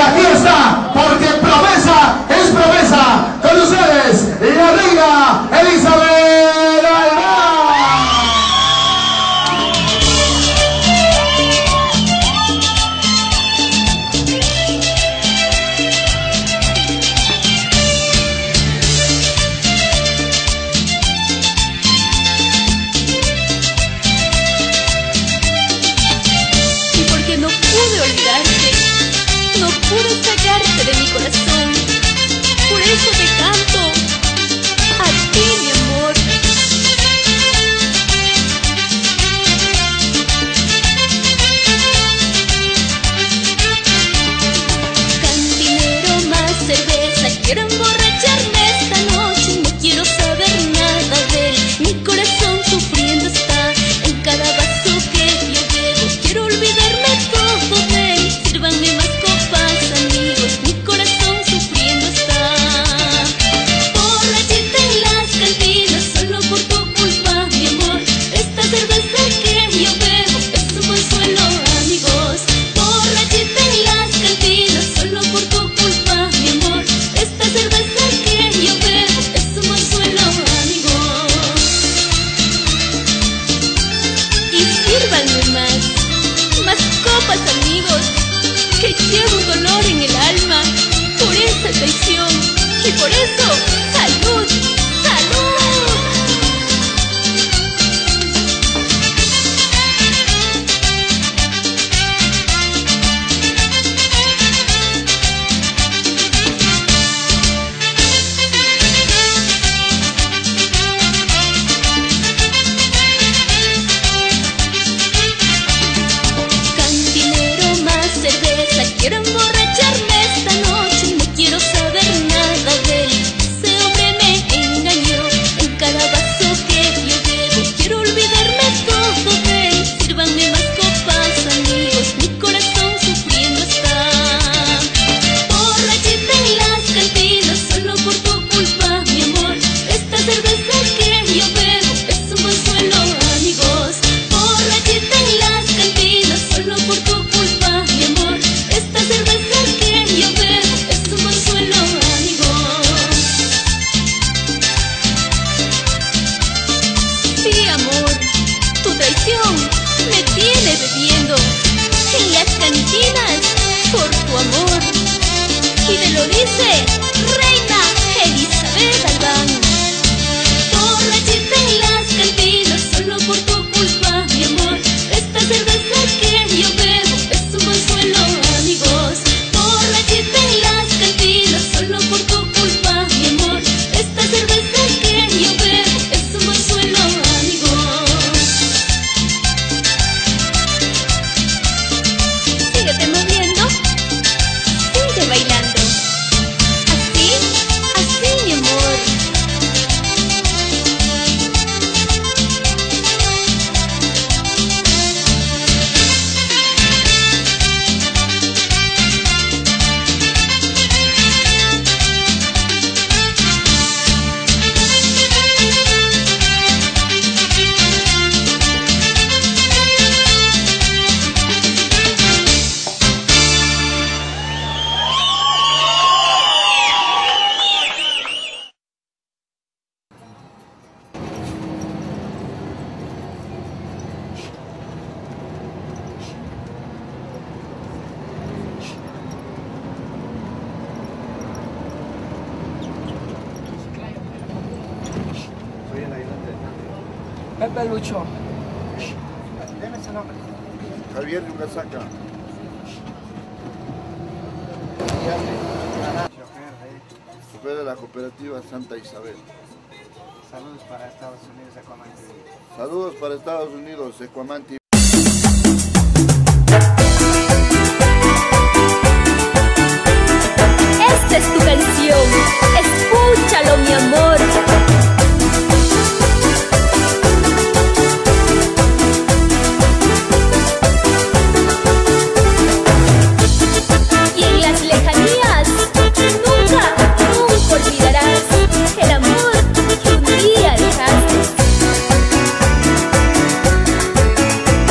aquí está, porque promesa es promesa. Con ustedes, la reina Elizabeth Albán. Pude sacarte de mi corazón, por eso te canto a ti, mi amor. Cantinero, más cerveza, quiero emborracharme esta noche. No quiero saber nada de él, mi corazón sufriendo está en cada vaso que yo bebo. Quiero olvidarme todo de él, sírvanme más copas, amigos, mi corazón sufriendo está. Borrachita en las cantinas, solo por tu culpa, mi amor. Esta cerveza que yo bebo es un consuelo, amigos. Borrachita en las cantinas, solo por tu culpa, mi amor. Esta cerveza que yo bebo es un consuelo, amigos. Y sírvanme más copas, amigos, que llevo un dolor en el alma por esta traición. Y por eso, ¡salud! ¡Salud! Cantinero, más cerveza, quiero emborracharme esta noche. No quiero saber nada de él, ese hombre me engañó. En cada vaso que yo bebo, quiero olvidarme todo de él. Sírvanme más copas, amigos, mi corazón sufriendo está. Borrachita en las cantinas, solo por tu culpa, mi amor. Esta cerveza que yo bebo es un consuelo, amigos. Borrachita en las cantinas, solo por tu culpa, mi amor. Esta cerveza que yo bebo es un consuelo, amigos. Sí, amor, tu traición me tiene bebiendo en las cantinas por tu amor. Y te lo dice reina Elizabeth Albán. Borrachita en las cantinas, solo por tu culpa, mi amor. Esta cerveza que yo bebo es un consuelo, amigos. Borrachita en las cantinas, solo por tu culpa, mi amor. Esta cerveza que yo bebo es un consuelo, amigos. Síguete moviendo, sigue bailando. Así, así, mi amor. Pepe Lucho. Deme ese nombre. Javier Yucasaca. Chofer de la cooperativa Santa Isabel. Saludos para Estados Unidos, Ecuamanti. Saludos para Estados Unidos, Ecuamanti. Esta es tu canción, escúchalo, mi amor. Y en las lejanías, nunca, nunca olvidarás el amor que un día dejaste.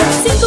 Cinco